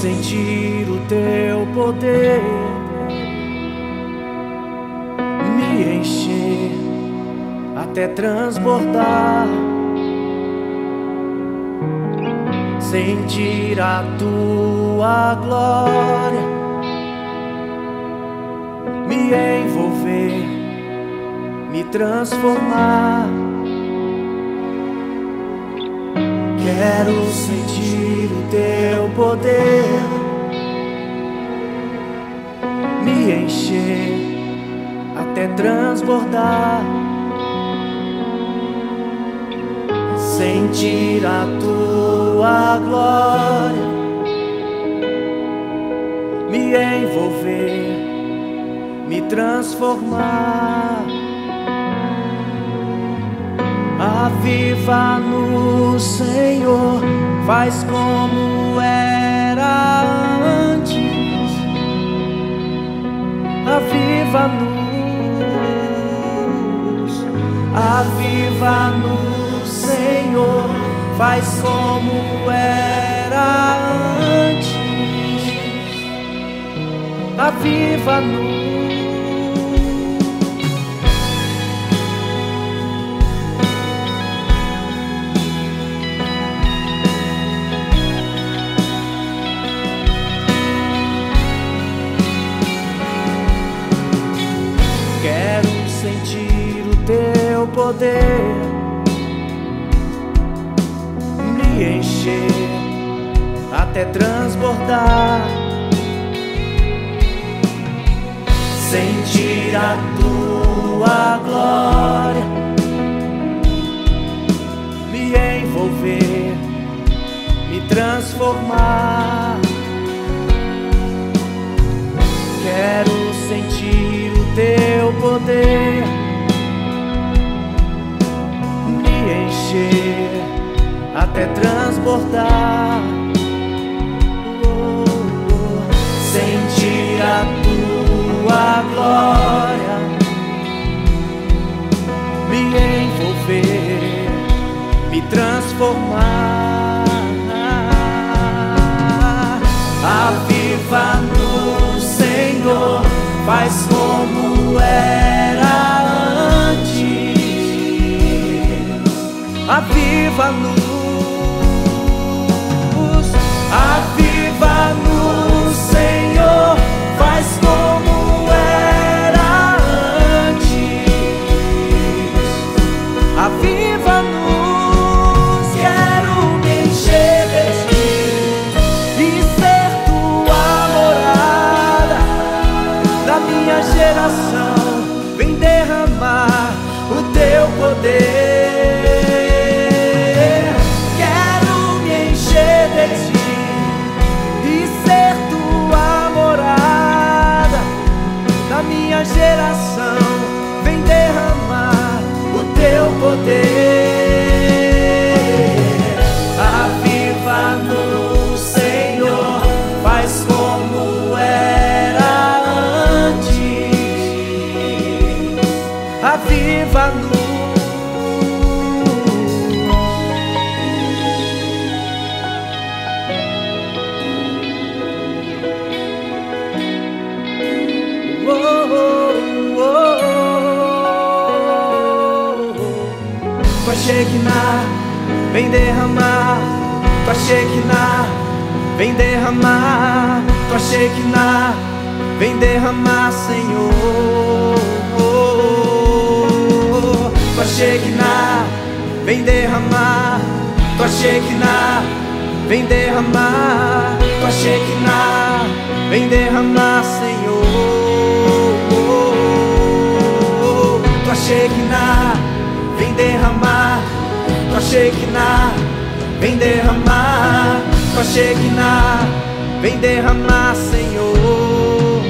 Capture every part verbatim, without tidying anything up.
sentir o teu poder me encher até transbordar, sentir a tua glória me envolver, me transformar. Quero sentir o teu poder me encher até transbordar, sentir a tua glória me envolver, me transformar. Aviva-nos, Senhor, faz como era antes. Aviva-nos, aviva-nos, Senhor, faz como era antes. Aviva-nos. Sentir o teu poder me encher até transbordar, sentir a tua glória me envolver, me transformar. Quero sentir o teu poder me encher até transbordar, oh, oh. Sentir a tua glória me envolver, me transformar. Aviva-nos, Senhor, faz como era antes. Aviva-nos, aviva-nos, Senhor, faz como era antes. Aviva-nos, quero me encher de ti e ser tua morada. Da minha geração vem derramar o teu poder. Quero me encher de ti e ser tua morada. Da minha geração vem derramar o teu poder. Aviva-nos, Senhor, faz como era antes. Aviva-nos. Oh, oh, oh, oh. Tua Shekinah vem derramar, tua Shekinah vem derramar, tua Shekinah vem derramar, Senhor. Tua Shekinah vem derramar, tua Shekinah vem derramar, tua Shekinah vem derramar, Senhor. Tua Shekinah vem derramar, tua Shekinah vem derramar, tua Shekinah vem derramar, Senhor.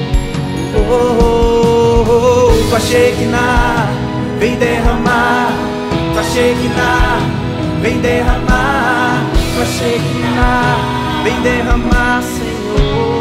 Tua Shekinah vem derramar, tua Shekinah vem derramar, tua Shekinah vem derramar, Senhor.